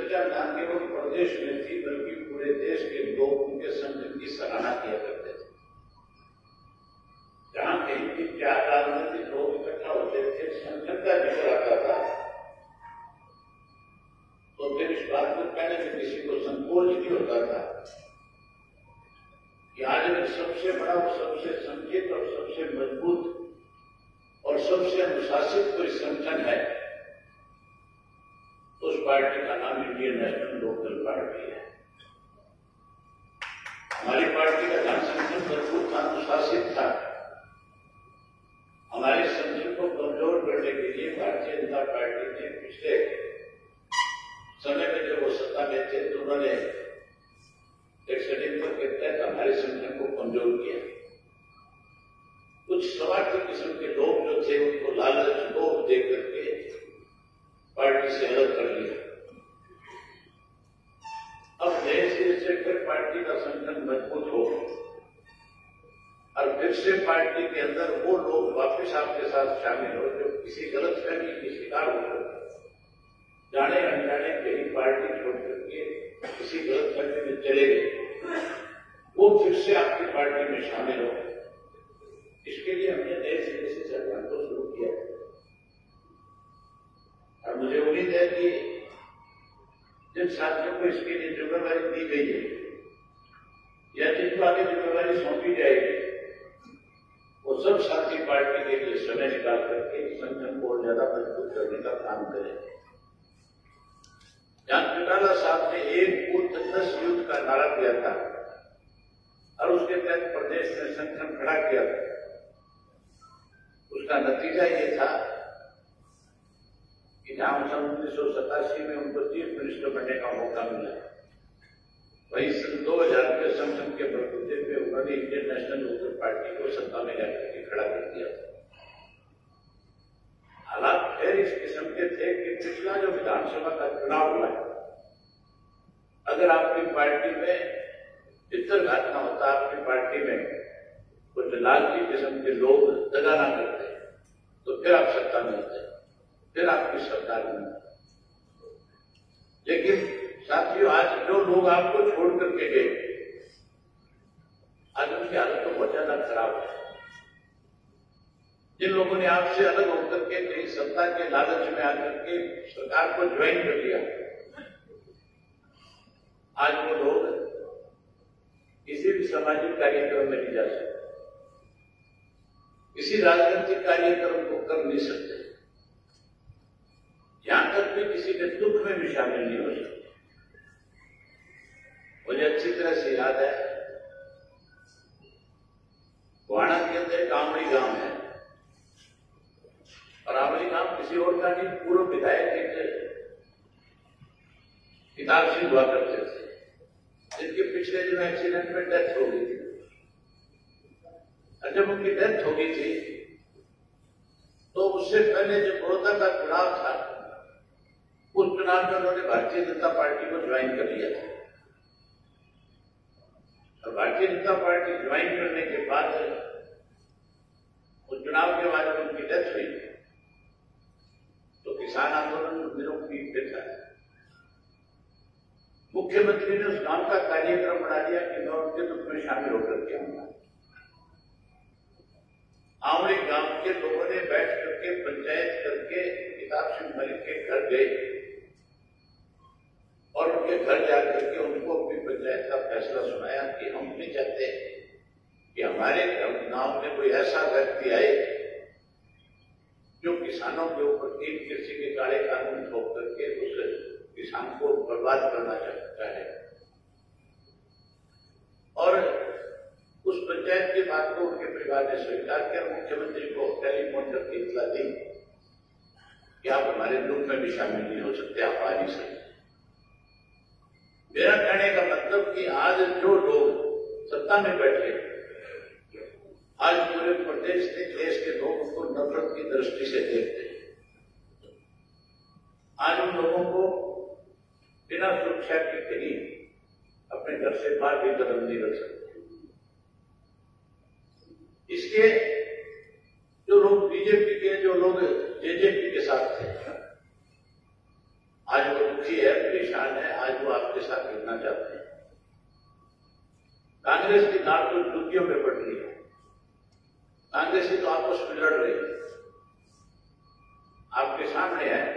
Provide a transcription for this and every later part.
चर्चा न केवल प्रदेश में थी बल्कि पूरे देश के लोग उनके संगठन की सराहना किया करते थे। जहां कहीं भी चार राजनीतिक लोग इकट्ठा होते थे, संगठन का जिक्र आता था, तो फिर इस बात को कहने से किसी को संकोच नहीं होता था कि आज में सबसे बड़ा और सबसे संगठित और सबसे मजबूत और सबसे अनुशासित कोई संगठन है, उस पार्टी का नाम इंडियन नेशनल लोकदल पार्टी है। हमारी पार्टी का जहां संगठन मजबूत था, अनुशासित था, हमारे संगठन को कमजोर करने के लिए भारतीय जनता पार्टी ने पिछले समय में जब वो सत्ता में थे तो उन्होंने एक षड्यंत्र के तहत हमारे संगठन को कमजोर किया। कुछ स्वार्थी किस्म के लोग जो थे उनको लालच लोभ दे करके पार्टी से अलग कर लिया। अब नए सिरे से फिर पार्टी का संगठन मजबूत हो और फिर से पार्टी के अंदर वो लोग वापस आपके साथ शामिल हो जो किसी गलतफहमी की शिकार होकर जाने अनजाने कहीं पार्टी छोड़ करके किसी गलतफहमी में चले गए, वो फिर से आपकी पार्टी में शामिल हो। इसके लिए हमने नए सिरे से अभियान को शुरू किया और मुझे उम्मीद है कि जिन साथियों को इसके लिए जिम्मेदारी दी गई है या जिनको आगे जिम्मेदारी सौंपी जाएगी, वो सब साथी पार्टी के लिए समय निकाल करके संगठन को और ज्यादा मजबूत करने का काम करें। जहां चौटाला साहब ने एक बूथ 10 युद्ध का नारा दिया था और उसके तहत प्रदेश में संगठन खड़ा किया था, उसका नतीजा ये था कि जहां 1987 में उनको चीफ मिनिस्टर बनने का मौका मिला, वही सन 2000 के संगठन के बलबूते पे उन्होंने इंडियन नेशनल लोकदल पार्टी को सत्ता में जाकर के खड़ा कर दिया। हालात फिर इस किस्म के थे कि पिछला जो विधानसभा का चुनाव हुआ, अगर आपकी पार्टी में चित्तरघात न होता, आपकी पार्टी में कुछ लालची किस्म के लोग दगा ना करते, तो फिर आप सत्ता में होते, फिर आपकी सरकार में। लेकिन साथियों, आज जो लोग आपको छोड़ करके गए, आज उनकी हालत तो बहुत ज्यादा खराब है। जिन लोगों ने आपसे अलग होकर के कहीं सत्ता के लालच में आकर के सरकार को ज्वाइन कर लिया, आज वो लोग किसी भी सामाजिक कार्यक्रम में नहीं जा सकते, किसी राजनीतिक कार्यक्रम को कर नहीं सकते, यहां तक कि किसी के दुख में भी शामिल नहीं हो सकते। मुझे अच्छी तरह से याद है, गोहाना के अंदर एक आमड़ी गांव है और आमड़ी गांव किसी और का नहीं, पूर्व विधायक एक किताब सिंह हुआ करते थे, जिनके पिछले दिन एक्सीडेंट में डेथ हो गई थी। और जब उनकी डेथ हो गई थी तो उससे पहले जो बड़ौदा का चुनाव था, उस चुनाव में उन्होंने भारतीय जनता पार्टी को ज्वाइन कर लिया था। और भारतीय जनता पार्टी ज्वाइन करने के बाद उस चुनाव के बाद जब उनकी डेथ हुई तो किसान आंदोलन दिनों की पीठ था। मुख्यमंत्री ने उस गांव का कार्यक्रम बना दिया कि मैं उनके दुख में शामिल होकर के आऊंगा। आमड़ी गांव के लोगों ने बैठ करके पंचायत करके किताब सिंह मलिक के घर गए और उनके घर जाकर के उनको अपनी पंचायत का फैसला सुनाया कि हम नहीं चाहते कि हमारे गांव में कोई ऐसा व्यक्ति आए जो किसानों के ऊपर 3 कृषि के काले कानून थोप करके उस किसान को बर्बाद करना चाहता है। और उस पंचायत की बात को उनके परिवार ने स्वीकार किया, मुख्यमंत्री को टेलीफोन करके इतला दी कि आप हमारे दुख में भी शामिल नहीं हो सकते, आप आ नहीं सकते। मेरा कहने का मतलब कि आज जो लोग सत्ता में बैठे, आज पूरे प्रदेश के देश के लोग उनको नफरत की दृष्टि से देखते हैं। आज उन लोगों को बिना सुरक्षा के कहीं अपने घर से बाहर भी कदम नहीं रख सकते। इसलिए जो लोग बीजेपी के, जो लोग जेजेपी के साथ थे, आज वो दुखी है, परेशान है, आज वो आपके साथ मिलना चाहते हैं। कांग्रेस की नाक तो जुतियों में पड़ रही है, कांग्रेस की तो आपस में लड़ रही है, आपके सामने है।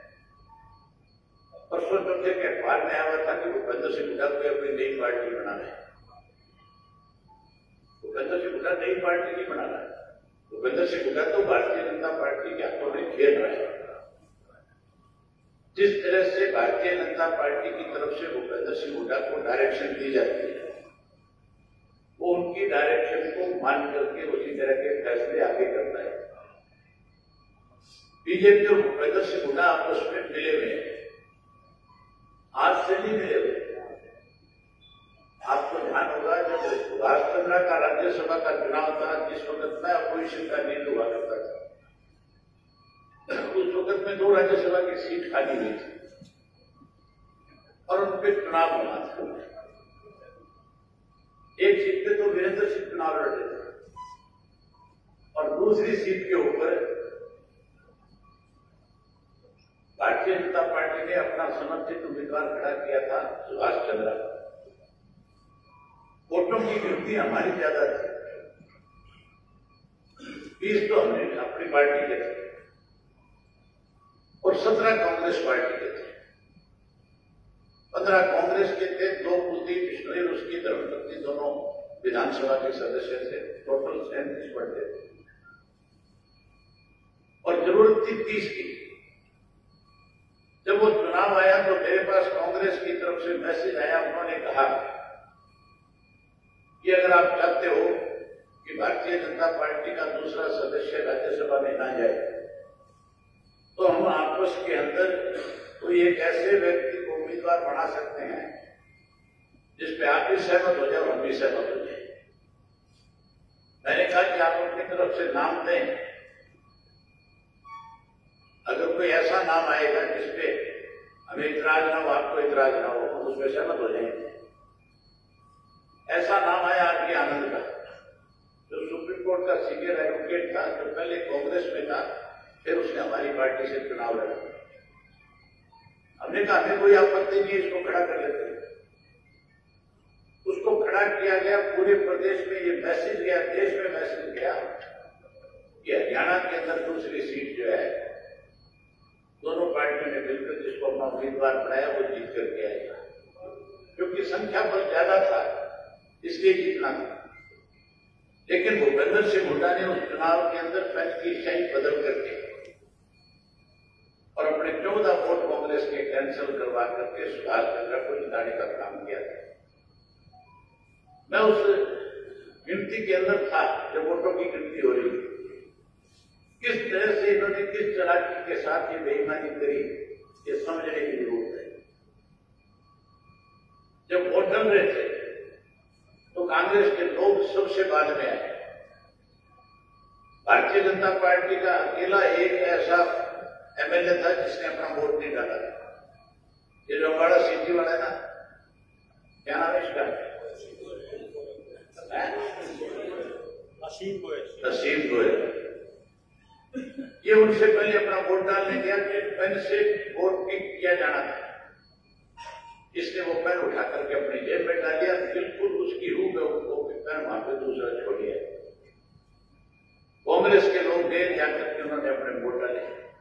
परसों चौथे के अखबार में आया था कि भूपेंद्र सिंह हुड्डा को अपनी नई पार्टी बनाना है। भूपेंद्र सिंह हुड्डा नई पार्टी नहीं बनाना है, भूपेंद्र सिंह हुड्डा तो भारतीय जनता पार्टी के हाथों में खेल रहा है। जिस तरह से भारतीय जनता पार्टी की तरफ से भूपेंद्र सिंह हुड्डा को डायरेक्शन दी जाती है, वो उनकी डायरेक्शन को मान करके उसी तरह के फैसले आगे करता है। बीजेपी और भूपेंद्र सिंह हुड्डा आपस में मिले हुए हैं, आज से नहीं मिले हुए। आपको ध्यान होगा जब सुभाष चंद्रा का राज्यसभा का चुनाव था, जिस वक्त में अपोजिशन का लीड हुआ करता था, उस वक्त में 2 राज्यसभा की सीट खाली हुई थी और उन पर चुनाव होना था। एक सीट पे तो वीरेंद्र सिंह चुनाव लड़ रहे थे और दूसरी सीट के ऊपर भारतीय जनता पार्टी ने अपना समर्थित उम्मीदवार खड़ा किया था, सुभाष चंद्रा। वोटों की गिनती हमारी ज्यादा थी, 20 तो हमने अपनी पार्टी के थे और 17 कांग्रेस पार्टी के थे। 15 कांग्रेस के थे, 2 कुलदीप बिश्नोई और उसकी धर्मपत्नी दोनों विधानसभा के सदस्य थे। टोटल 37 बढ़ते थे और जरूरत थी 30 की। जब वो चुनाव आया तो मेरे पास कांग्रेस की तरफ से मैसेज आया, उन्होंने कहा कि अगर आप चाहते हो कि भारतीय जनता पार्टी का दूसरा सदस्य राज्यसभा में ना जाए तो हम आपस के अंदर कोई एक ऐसे व्यक्ति को उम्मीदवार बना सकते हैं जिसपे आप भी सहमत हो जाए और हम भी सहमत हो जाए। मैंने कहा कि आप अपनी तरफ से नाम दें, अगर कोई ऐसा नाम आएगा जिसपे हमें इतराज ना हो, आपको इतराज ना हो, हम उसमें सहमत हो जाएंगे। ऐसा नाम आया आर के आनंद का, जो सुप्रीम कोर्ट का सीनियर एडवोकेट था, जो पहले कांग्रेस में था, फिर उसने हमारी पार्टी से चुनाव लड़ा। हमने कहा हमें कोई आपत्ति नहीं, इसको खड़ा कर लेते हैं। उसको खड़ा किया गया, पूरे प्रदेश में ये मैसेज गया, देश में मैसेज गया कि हरियाणा के अंदर दूसरी सीट जो है दोनों पार्टियों ने मिलकर जिसको अपना उम्मीदवार बनाया वो जीत करके आएगा, क्योंकि संख्या बहुत ज्यादा था इसलिए जीतना था। लेकिन भूपेंद्र सिंह हुड्डा ने उस चुनाव के अंदर पेन की स्याही बदल करके और अपने 14 वोट कांग्रेस के कैंसिल करवा करके सुभाष चंद्रा को जिताने का काम किया था। मैं उस गिनती के अंदर था जब वोटों की गिनती हो रही थी। किस तरह से इन्होंने किस चालाकी के साथ ये बेईमानी करी, ये समझने की जरूरत है। जब वोट डल रहे थे तो कांग्रेस के लोग सबसे बाद में आए। भारतीय जनता पार्टी का अकेला एक ऐसा एमएलए था जिसने अपना वोट नहीं डाला। ये जो अम्बाड़ा सिटी वाला है ना, क्या नाम है इसका, असीम गोयल, ये उनसे पहले अपना वोट डालने गया कि पेन से वोट पिक किया जाना था। इसने वो पेन उठा करके अपनी जेब में डाल दिया, बिल्कुल उसकी रूह में वो पेन वहां पे दूसरा छोड़ दिया। कांग्रेस के लोग गए, जाकर के उन्होंने अपने वोट डाले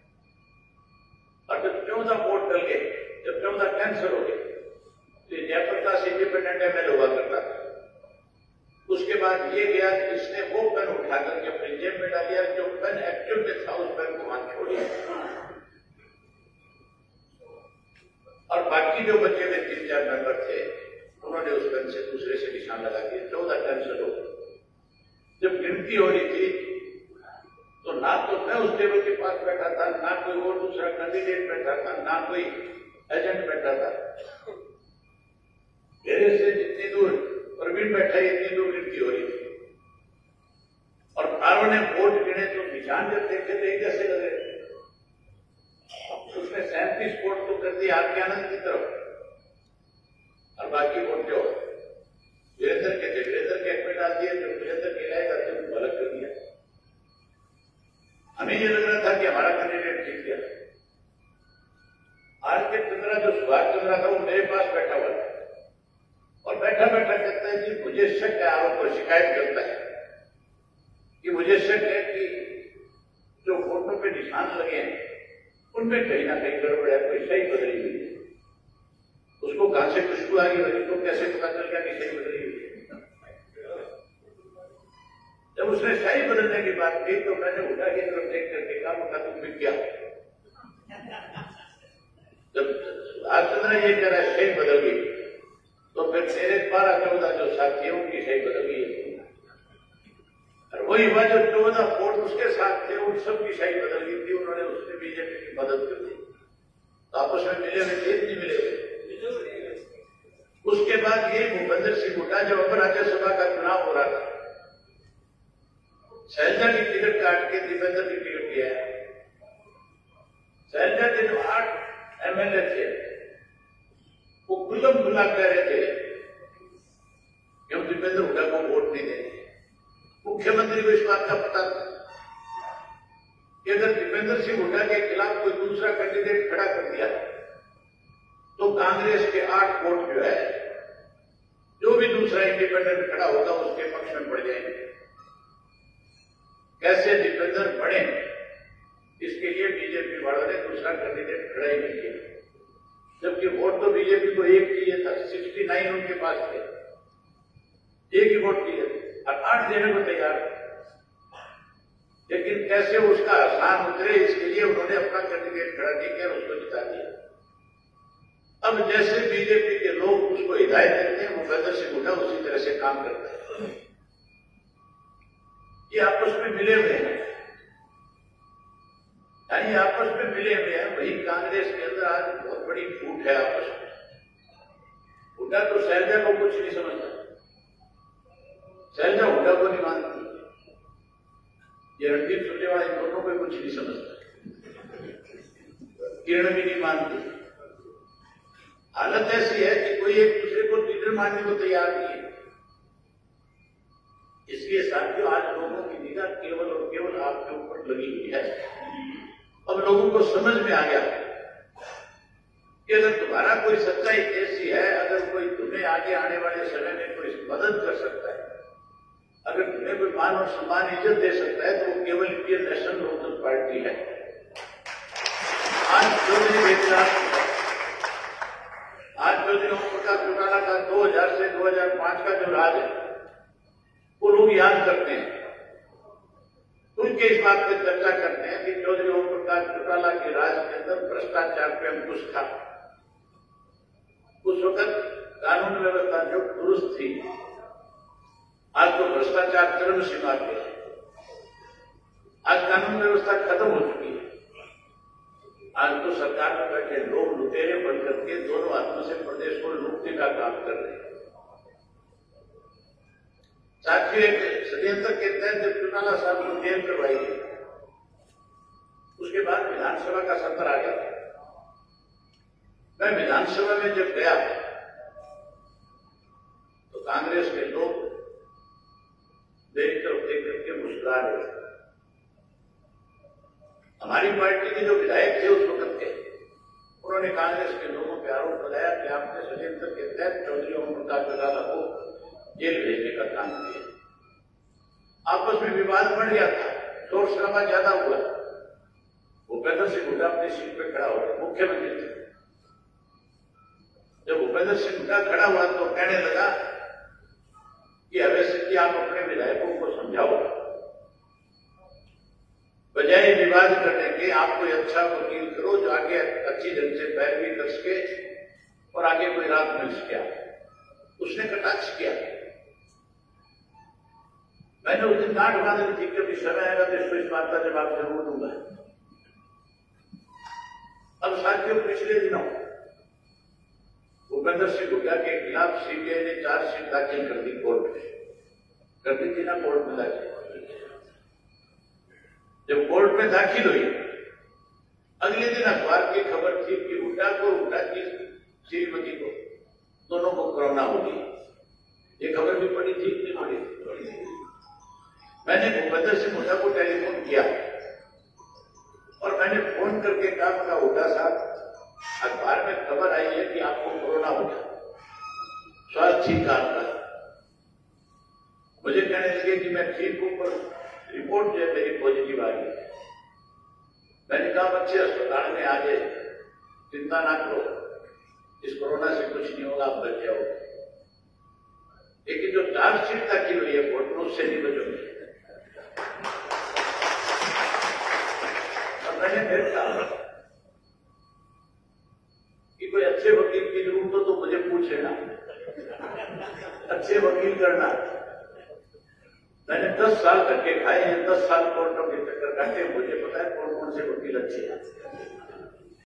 और जब 14 वोट डल गए, जब 14 कैंसिल हो गए तो जयप्रकाश इंडिपेंडेंट एमएलए हुआ करता था। उसके बाद ये गया कि इसने वो पेन उठा करके अपनी जेब में डाल दिया, जो पेन एक्टिव में था उस पेन को वहां छोड़ दिया और बाकी जो बचे हुए 3-4 मेंबर थे उन्होंने उस पेन से दूसरे से निशान लगा दिया। 14 कैंसिल हो गए। जब गिनती हो रही थी तो ना तो मैं उस टेबल के पास बैठा था, ना कोई और दूसरा कैंडिडेट बैठा था, ना कोई एजेंट बैठा था। मेरे से जितनी दूर प्रवीण बैठा है इतनी दूर गिनती हो रही थी और कारों ने वोट गिने तो निशान जब देखे थे कैसे लगे। उसने 37 वोट तो कर दिया आर के आनंद की तरफ और बाकी वोट जो वीरेंद्र के थे, वीरेंद्र के एक में डाल दिए, जो वीरेंद्र के लाए जाते उनको अलग कर दिया। हमें ये लग रहा था कि हमारा कैंडिडेट जीत गया, आज के चंद्रा जो सुभाष चंद्रा था वो मेरे पास बैठा हुआ था और बैठा बैठा कहता है कि मुझे शक है, आरोप पर शिकायत करता है कि मुझे शक है कि जो फोटो पे निशान लगे हैं उनमें कहीं ना कहीं गड़बड़ है, कोई सही बदली हुई है। उसको कहां से खुशबू आ गई तो कैसे पता चल गया कि सही बदली हुई है? जब उसने सही बदलने की बात की तो मैंने उठा की तरफ देख करके कहा, उठा तुम फिर क्या? जब सुभाष चंद्र ये कह रहा है सही बदल गई तो फिर मेरे 12-14 जो साथी है उनकी सही बदल गई और वही हुआ जो 14 वोट उसके साथ थे उन सबकी सही बदल गई थी। उन्होंने उसने बीजेपी की मदद कर दी तो आपस में मिले हुए थे, नहीं मिले हुए। उसके बाद ये भूपेंद्र सिंह हुड्डा जब अब राज्यसभा का चुनाव हो रहा था, शैलजा की टिकट काट के दीपेंद्र की टिकट दिया है। शैलजा के जो 8 एमएलए थे वो खुल्लम खुल्ला कह रहे थे कि हम दीपेंद्र हुड्डा को वोट नहीं देंगे। मुख्यमंत्री को इस बात का पता था कि अगर दीपेंद्र सिंह हुड्डा के खिलाफ कोई दूसरा कैंडिडेट खड़ा कर दिया तो कांग्रेस के 8 वोट जो है, जो भी दूसरा इंडिपेंडेंट खड़ा होगा उसके पक्ष में पड़ जाएंगे। कैसे दीपेंद्र बढ़े इसके लिए बीजेपी वालों ने दूसरा कैंडिडेट खड़ा ही नहीं किया, जबकि वोट तो बीजेपी को एक चाहिए था। 69 उनके पास थे, एक ही वोट चाहिए और 8 देने को तैयार। लेकिन कैसे उसका आसान उतरे इसके लिए उन्होंने अपना कैंडिडेट खड़ा नहीं किया, उसको जिता दिया। अब जैसे बीजेपी के लोग उसको हिदायत देते हैं भूपेंद्र सिंह हुड्डा उसी तरह से काम करता है। ये आपस में मिले हुए हैं, यानी आपस में मिले हुए हैं। वही कांग्रेस के अंदर आज बहुत बड़ी फूट है आपस में। हुड्डा तो शैलजा को कुछ नहीं समझता, शैलजा हुड्डा को नहीं मानती, ये रणदीप सुरजेवाला इन दोनों को कुछ नहीं समझता, किरण भी नहीं मानती। हालत ऐसी है कि कोई एक दूसरे को लीडर मानने को तैयार नहीं है। इसलिए साथियों आज लोगों की निगाह केवल और केवल आपके ऊपर लगी हुई है। अब लोगों को समझ में आ गया कि अगर तुम्हारा कोई सच्चाई ऐसी है, अगर कोई तुम्हें आगे आने वाले समय में कोई मदद कर सकता है, अगर तुम्हें कोई मान और सम्मान इज्जत दे सकता है तो वो केवल इंडियन नेशनल लोकदल पार्टी है। आज चौधरी ओम प्रकाश चौटाला का 2000 से 2005 का जो राज है वो लोग याद करते हैं, उनके इस बात पर चर्चा करते हैं कि चौधरी ओम प्रकाश चौटाला के राज के अंदर भ्रष्टाचार पे अंकुश था। उस वक्त कानून व्यवस्था जो दुरुस्त थी, आज तो भ्रष्टाचार चरम सीमा पे है। आज कानून व्यवस्था खत्म हो चुकी है। आज तो सरकार में बैठे लोग लुटेरे बन करके दोनों हाथों से प्रदेश को लूटने का काम कर रहे हैं। साथियों, एक षड्यंत्र के तहत जब चौटाला साहब को जेल करवाई गई, उसके बाद विधानसभा का सत्र आ गया। मैं विधानसभा में जब गया तो कांग्रेस के लोग मेरी तरफ देख करके मुस्कुरा रहे थे। हमारी पार्टी के जो विधायक थे उस वक्त के, उन्होंने कांग्रेस के लोगों पर आरोप लगाया कि आपने षड्यंत्र के तहत चौधरी ओम प्रकाश चौटाला को जेल भेजने का काम किया। आपस में विवाद बढ़ गया था, शोर शराबा ज्यादा हुआ। भूपेंद्र सिंह हुड्डा अपनी सीट पर खड़ा हो गया, मुख्यमंत्री थे। जब भूपेंद्र सिंह हुड्डा खड़ा हुआ तो कहने लगा कि अवैध कि आप अपने विधायकों को समझाओ, बजाय विवाद करने के आप कोई अच्छा वकील करो जो आगे अच्छी ढंग से पैरवी कर सके और आगे कोई रात मिल सके। उसने कटाक्ष किया। मैंने उस दिन गांठ बांध ली थी कि अभी समय आएगा तो इसको इस बात का जवाब जरूर दूंगा। अब साथियों, पिछले दिनों भूपेंद्र सिंह हुड्डा के खिलाफ सीबीआई ने चार्जशीट दाखिल कर दी, कोर्ट में कर दी थी ना, कोर्ट में दाखिल। जब कोर्ट में दाखिल हुई, अगले दिन अखबार की खबर थी कि हुड्डा को, हुड्डा की श्रीमती को, दोनों को कोरोना हो गई। ये खबर भी पड़ी थी, नहीं पड़ी थी? मैंने भूपेंद्र सिंह हुड्डा को टेलीफोन किया और मैंने फोन करके कहा, हुड्डा साहब ठीक आता। मुझे कहने लगे कि मैं ठीक हूं, पर रिपोर्ट जो है मेरी पॉजिटिव आ गई। मैंने कहा बच्चे अस्पताल में आ गए, चिंता ना करो, इस कोरोना से कुछ नहीं होगा, आप बच जाओगे। लेकिन जो चार्जशीट दाखिल हुई है कोर्ट में, उससे नहीं बचोगे। और मैंने फिर कहा कि कोई अच्छे वकील की जरूरत हो तो मुझे पूछ लेना, अच्छे वकील करना। मैंने 10 साल धक्के खाए हैं, 10 साल कोर्टों के चक्कर काटे, मुझे पता है कौन कौन से वकील अच्छे हैं।